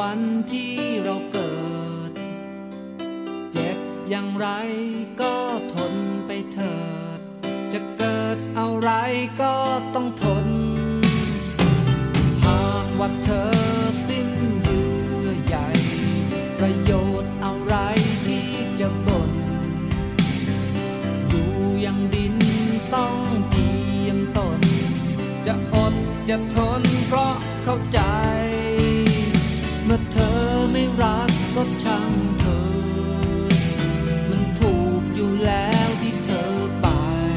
วันที่เราเกิดเจ็บอย่างไรก็ทนไปเถิดจะเกิดอะไรก็ต้องทนหากว่าเธอสิ้นเยื่อใยประโยชน์อะไรที่จะบ่นอยู่อย่างดินต้องเจียมตนจะอดจะทนเพราะเข้าใจเมื่อเธอไม่รักก็ช่างเธอมันถูกอยู่แล้วที่เธอไป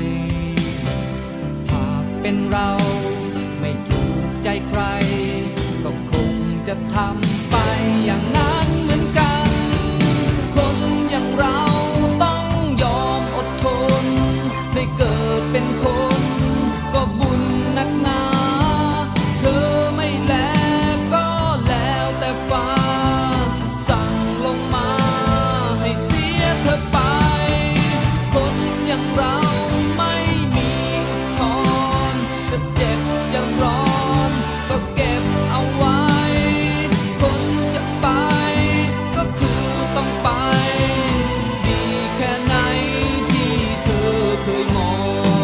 หากเป็นเราไม่ถูกใจใครก็คงจะทำไปอย่างนั้นเหมือนกันคนอย่างเราต้องยอมอดทนได้เกิดเป็นคนก็บุญนักหนาเธอไม่แลก็แล้วแต่ฟ้าสั่งลงมาให้เสียเธอไปคนอย่างเราไม่มีอุทธรณ์จะเจ็บจะร้อนก็เก็บเอาไว้คนจะไปก็คือต้องไปดีแค่ไหนที่เธอเคยมอง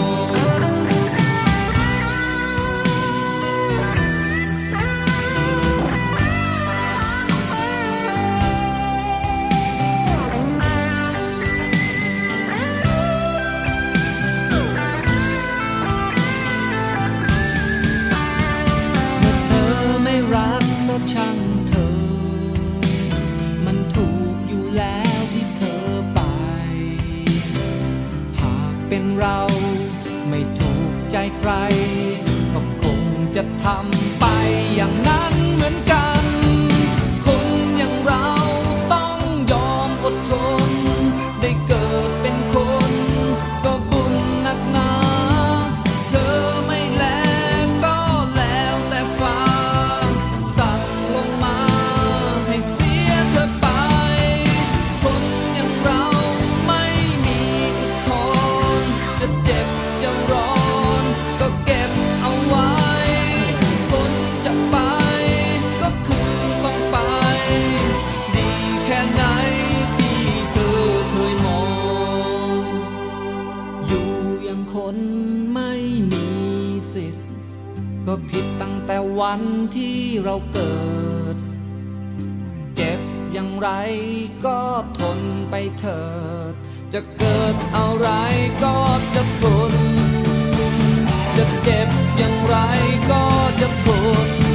รักก็ช่างเธอมันถูกอยู่แล้วที่เธอไปหากเป็นเราไม่ถูกใจใครก็คงจะทำไปอย่างนั้นเหมือนกันคนอย่างเราต้องยอมอดทนได้เกิดเป็นคนก็บุญนักหนาเธอไม่แลก็แล้วแต่ฟ้าคนไม่มีสิทธิ์ก็ผิดตั้งแต่วันที่เราเกิดเจ็บอย่างไรก็ทนไปเถิดจะเกิดอะไรก็จะทนจะเจ็บอย่างไรก็จะทน